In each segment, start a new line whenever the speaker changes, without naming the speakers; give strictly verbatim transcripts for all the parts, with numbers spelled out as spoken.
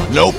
Nope.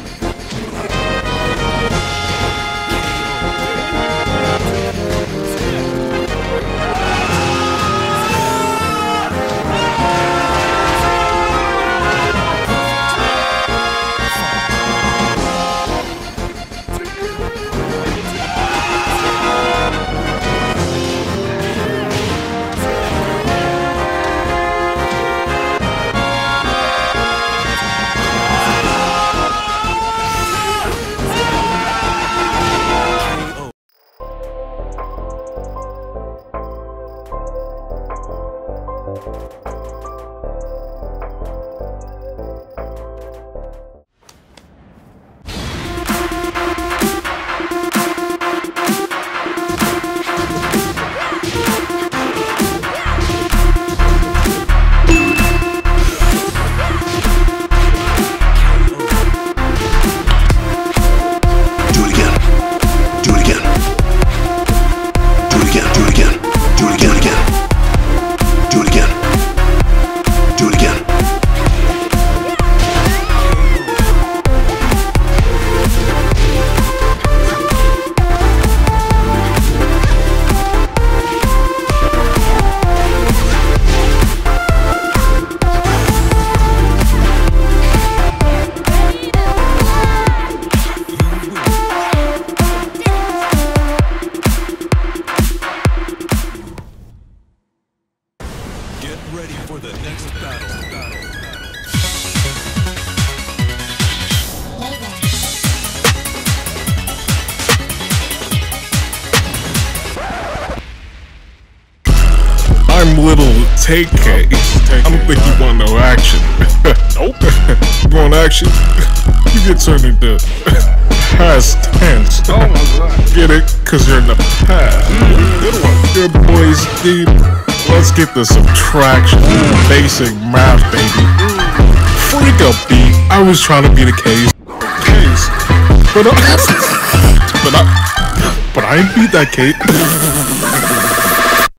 I'm little Take K. I don't think you want no action. Nope. You want action? You get turned into past tense. Oh my god. Get it? Cause you're in the past. Good one. Good boys, deep. Let's get the subtraction. Basic math, baby. Freak up, B. I was trying to be the case. Case. But I... But I... But I ain't beat that case.